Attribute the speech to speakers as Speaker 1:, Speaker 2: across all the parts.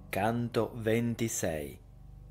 Speaker 1: Canto 26.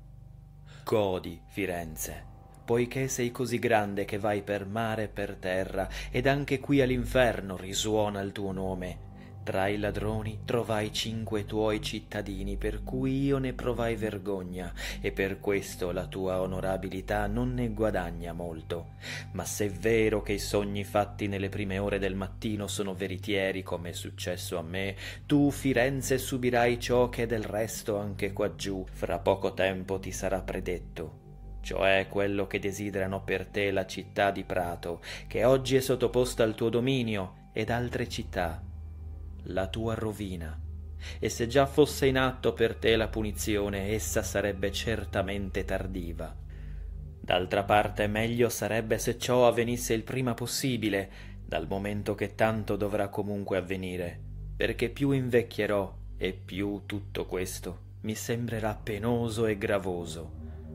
Speaker 1: Godi, Firenze, poiché sei così grande che vai per mare e per terra, ed anche qui all'inferno risuona il tuo nome. Tra i ladroni trovai 5 tuoi cittadini, per cui io ne provai vergogna, e per questo la tua onorabilità non ne guadagna molto. Ma se è vero che i sogni fatti nelle prime ore del mattino sono veritieri, come è successo a me, tu, Firenze, subirai ciò che del resto anche quaggiù fra poco tempo ti sarà predetto, cioè quello che desiderano per te la città di Prato, che oggi è sottoposta al tuo dominio, ed altre città, la tua rovina. E se già fosse in atto per te la punizione, essa sarebbe certamente tardiva. D'altra parte meglio sarebbe se ciò avvenisse il prima possibile, dal momento che tanto dovrà comunque avvenire, perché più invecchierò e più tutto questo mi sembrerà penoso e gravoso.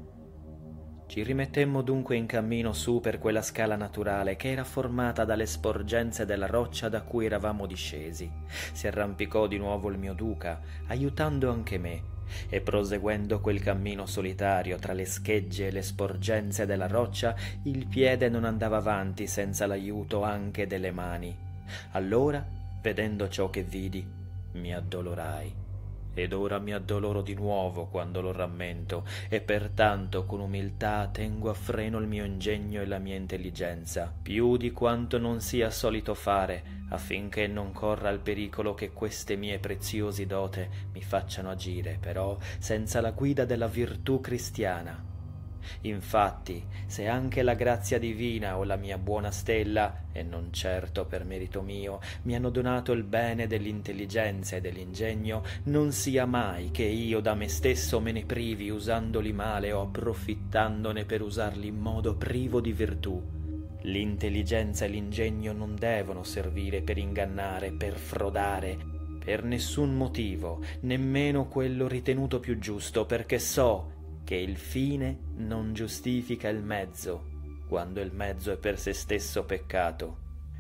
Speaker 1: Ci rimettemmo dunque in cammino su per quella scala naturale che era formata dalle sporgenze della roccia da cui eravamo discesi. Si arrampicò di nuovo il mio duca, aiutando anche me, e proseguendo quel cammino solitario tra le schegge e le sporgenze della roccia, il piede non andava avanti senza l'aiuto anche delle mani. Allora, vedendo ciò che vidi, mi addolorai. Ed ora mi addoloro di nuovo quando lo rammento, e pertanto con umiltà tengo a freno il mio ingegno e la mia intelligenza, più di quanto non sia solito fare, affinché non corra il pericolo che queste mie preziosi dote mi facciano agire, però, senza la guida della virtù cristiana. Infatti, se anche la grazia divina o la mia buona stella, e non certo per merito mio, mi hanno donato il bene dell'intelligenza e dell'ingegno, non sia mai che io da me stesso me ne privi usandoli male o approfittandone per usarli in modo privo di virtù. L'intelligenza e l'ingegno non devono servire per ingannare, per frodare, per nessun motivo, nemmeno quello ritenuto più giusto, perché so che il fine non giustifica il mezzo, quando il mezzo è per se stesso peccato.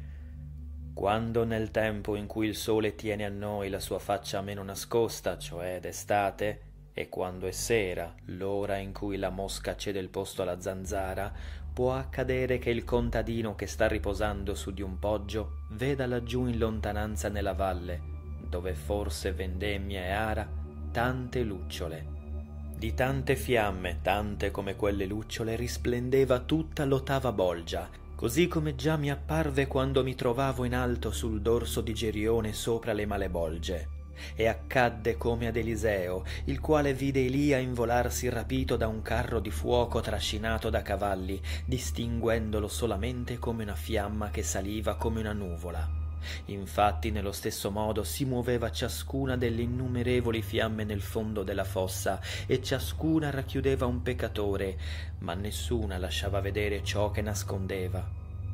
Speaker 1: Quando nel tempo in cui il sole tiene a noi la sua faccia meno nascosta, cioè d'estate, e quando è sera, l'ora in cui la mosca cede il posto alla zanzara, può accadere che il contadino che sta riposando su di un poggio veda laggiù in lontananza nella valle, dove forse vendemmia e ara, tante lucciole. Di tante fiamme, tante come quelle lucciole, risplendeva tutta l'ottava bolgia, così come già mi apparve quando mi trovavo in alto sul dorso di Gerione sopra le malebolge. E accadde come ad Eliseo, il quale vide Elia involarsi rapito da un carro di fuoco trascinato da cavalli, distinguendolo solamente come una fiamma che saliva come una nuvola. Infatti nello stesso modo si muoveva ciascuna delle innumerevoli fiamme nel fondo della fossa, e ciascuna racchiudeva un peccatore, ma nessuna lasciava vedere ciò che nascondeva.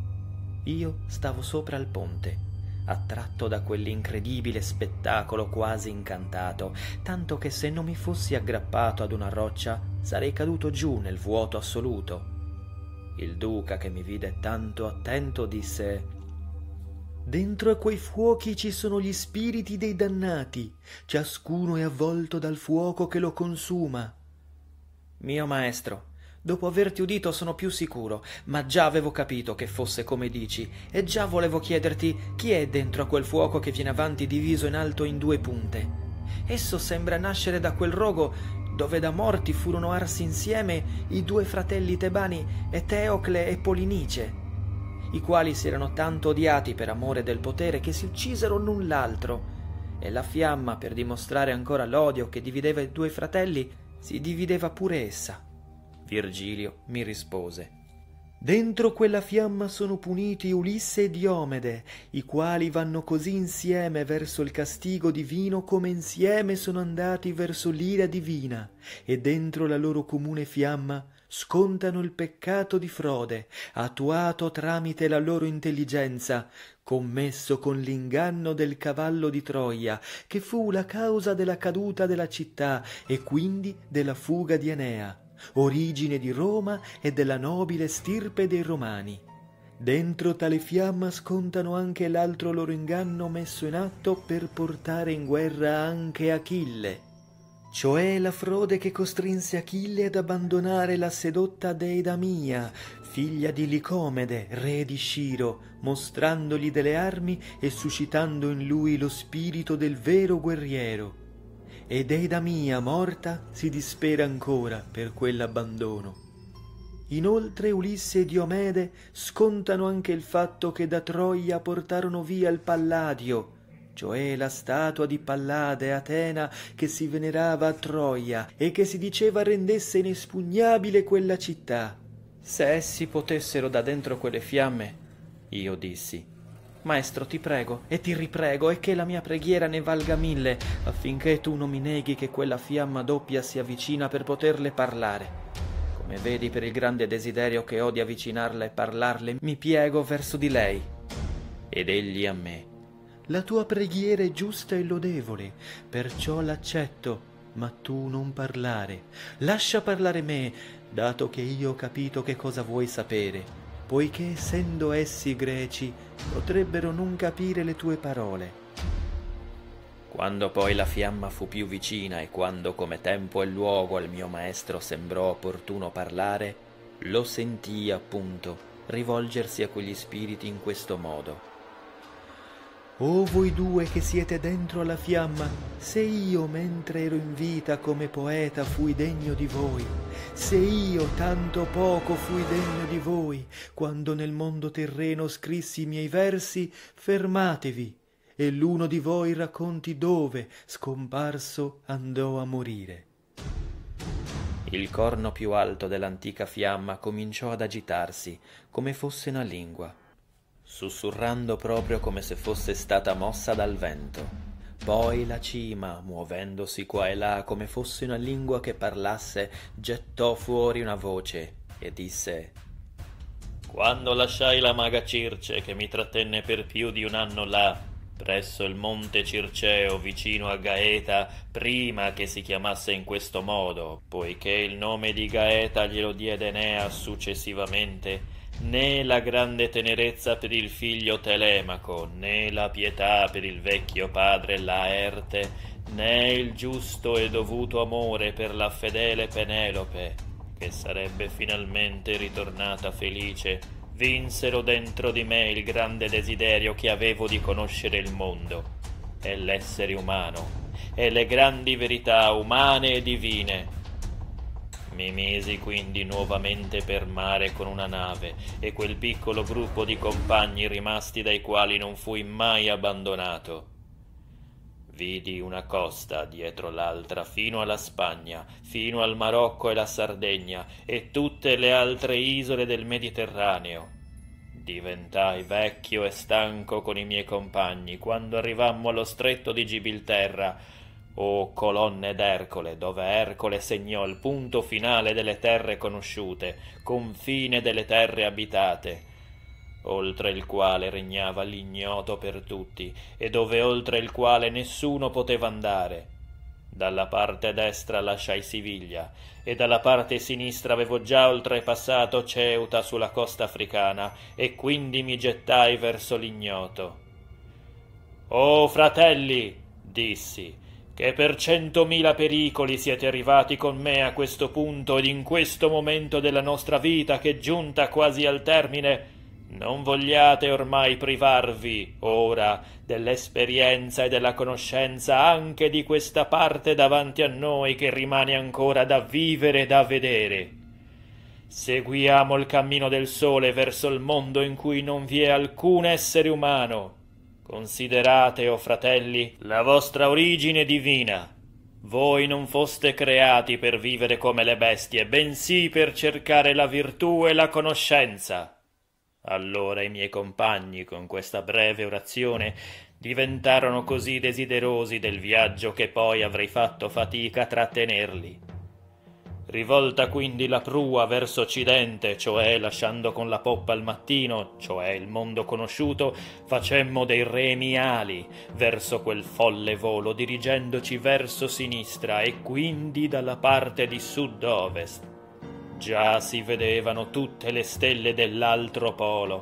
Speaker 1: Io stavo sopra il ponte, attratto da quell'incredibile spettacolo, quasi incantato, tanto che se non mi fossi aggrappato ad una roccia sarei caduto giù nel vuoto assoluto. Il duca, che mi vide tanto attento, disse: «Dentro a quei fuochi ci sono gli spiriti dei dannati, ciascuno è avvolto dal fuoco che lo consuma». «Mio maestro, dopo averti udito sono più sicuro, ma già avevo capito che fosse come dici, e già volevo chiederti chi è dentro a quel fuoco che viene avanti diviso in alto in 2 punte. Esso sembra nascere da quel rogo dove da morti furono arsi insieme i 2 fratelli tebani, Eteocle e Polinice, i quali si erano tanto odiati per amore del potere che si uccisero l'un l'altro, e la fiamma, per dimostrare ancora l'odio che divideva i 2 fratelli, si divideva pure essa». Virgilio mi rispose: «Dentro quella fiamma sono puniti Ulisse e Diomede, i quali vanno così insieme verso il castigo divino come insieme sono andati verso l'ira divina, e dentro la loro comune fiamma scontano il peccato di frode, attuato tramite la loro intelligenza, commesso con l'inganno del cavallo di Troia, che fu la causa della caduta della città e quindi della fuga di Enea, origine di Roma e della nobile stirpe dei Romani. Dentro tale fiamma scontano anche l'altro loro inganno messo in atto per portare in guerra anche Achille». cioè la frode che costrinse Achille ad abbandonare la sedotta Deidamia, figlia di Licomede, re di Sciro, mostrandogli delle armi e suscitando in lui lo spirito del vero guerriero. E Deidamia, morta, si dispera ancora per quell'abbandono. Inoltre Ulisse e Diomede scontano anche il fatto che da Troia portarono via il Palladio, cioè la statua di Pallade Atena che si venerava a Troia e che si diceva rendesse inespugnabile quella città. Se essi potessero da dentro quelle fiamme, io dissi, maestro, ti prego e ti riprego, e che la mia preghiera ne valga 1000, affinché tu non mi neghi che quella fiamma doppia si avvicina per poterle parlare. Come vedi, per il grande desiderio che ho di avvicinarla e parlarle, mi piego verso di lei. Ed egli a me: la tua preghiera è giusta e lodevole, perciò l'accetto, ma tu non parlare. Lascia parlare me, dato che io ho capito che cosa vuoi sapere, poiché essendo essi greci potrebbero non capire le tue parole. Quando poi la fiamma fu più vicina e quando come tempo e luogo al mio maestro sembrò opportuno parlare, lo sentii appunto rivolgersi a quegli spiriti in questo modo: o voi due che siete dentro alla fiamma, se io mentre ero in vita come poeta fui degno di voi, se io tanto poco fui degno di voi, quando nel mondo terreno scrissi i miei versi, fermatevi, e l'uno di voi racconti dove, scomparso, andò a morire. Il corno più alto dell'antica fiamma cominciò ad agitarsi, come fosse una lingua, sussurrando proprio come se fosse stata mossa dal vento. Poi la cima, muovendosi qua e là come fosse una lingua che parlasse, gettò fuori una voce e disse: «Quando lasciai la maga Circe, che mi trattenne per più di un anno là, presso il monte Circeo vicino a Gaeta, prima che si chiamasse in questo modo, poiché il nome di Gaeta glielo diede Enea successivamente, né la grande tenerezza per il figlio Telemaco, né la pietà per il vecchio padre Laerte, né il giusto e dovuto amore per la fedele Penelope, che sarebbe finalmente ritornata felice, vinsero dentro di me il grande desiderio che avevo di conoscere il mondo e l'essere umano e le grandi verità umane e divine. Mi misi quindi nuovamente per mare con una nave e quel piccolo gruppo di compagni rimasti dai quali non fui mai abbandonato. Vidi una costa dietro l'altra fino alla Spagna, fino al Marocco e la Sardegna e tutte le altre isole del Mediterraneo. Diventai vecchio e stanco con i miei compagni quando arrivammo allo stretto di Gibilterra, o colonne d'Ercole, dove Ercole segnò il punto finale delle terre conosciute, confine delle terre abitate, oltre il quale regnava l'ignoto per tutti, e dove oltre il quale nessuno poteva andare. Dalla parte destra lasciai Siviglia, e dalla parte sinistra avevo già oltrepassato Ceuta sulla costa africana, e quindi mi gettai verso l'ignoto. «Oh, fratelli!» dissi, «che per 100.000 pericoli siete arrivati con me a questo punto ed in questo momento della nostra vita che, giunta quasi al termine, non vogliate ormai privarvi, ora, dell'esperienza e della conoscenza anche di questa parte davanti a noi che rimane ancora da vivere e da vedere. Seguiamo il cammino del sole verso il mondo in cui non vi è alcun essere umano. Considerate, o fratelli, la vostra origine divina. Voi non foste creati per vivere come le bestie, bensì per cercare la virtù e la conoscenza». Allora i miei compagni, con questa breve orazione, diventarono così desiderosi del viaggio che poi avrei fatto fatica a trattenerli. Rivolta quindi la prua verso occidente, cioè lasciando con la poppa al mattino, cioè il mondo conosciuto, facemmo dei remi ali verso quel folle volo, dirigendoci verso sinistra e quindi dalla parte di sud-ovest. Già si vedevano tutte le stelle dell'altro polo.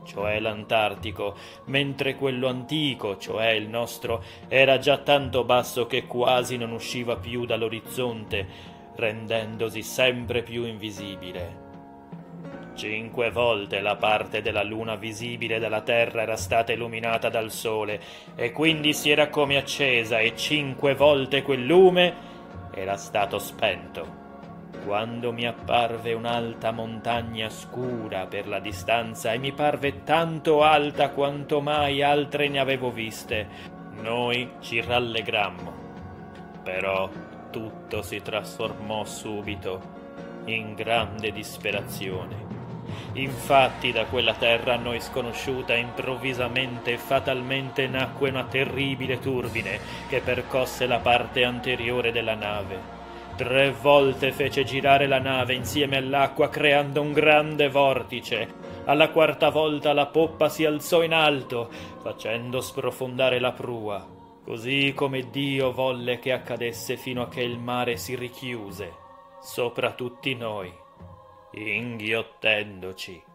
Speaker 1: cioè l'Antartico, mentre quello antico, cioè il nostro, era già tanto basso che quasi non usciva più dall'orizzonte, rendendosi sempre più invisibile. 5 volte la parte della luna visibile dalla Terra era stata illuminata dal Sole, e quindi si era come accesa, e 5 volte quel lume era stato spento. Quando mi apparve un'alta montagna scura per la distanza, e mi parve tanto alta quanto mai altre ne avevo viste, noi ci rallegrammo. Però tutto si trasformò subito in grande disperazione. Infatti da quella terra a noi sconosciuta improvvisamente e fatalmente nacque una terribile turbine che percosse la parte anteriore della nave. 3 volte fece girare la nave insieme all'acqua, creando un grande vortice. Alla 4ª volta la poppa si alzò in alto, facendo sprofondare la prua, così come Dio volle che accadesse fino a che il mare si richiuse sopra tutti noi, inghiottendoci.